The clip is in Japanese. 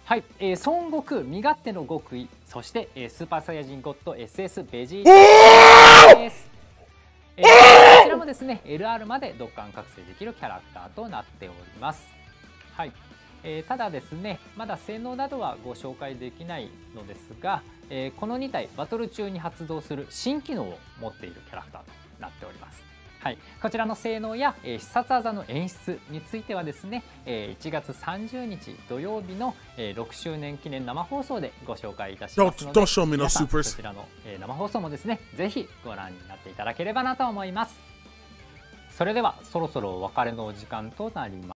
はい、孫悟空身勝手の極意、そして、スーパーサイヤ人ゴッド SS ベジータです。こちらもですね LR までドッカン覚醒できるキャラクターとなっております。はい、ただですねまだ性能などはご紹介できないのですが、この2体バトル中に発動する新機能を持っているキャラクターとなっております。はい、こちらの性能や、必殺技の演出についてはですね、1月30日土曜日の、6周年記念生放送でご紹介いたしますので、皆さんこちらの、生放送もですねぜひご覧になっていただければなと思います。それではそろそろお別れのお時間となります。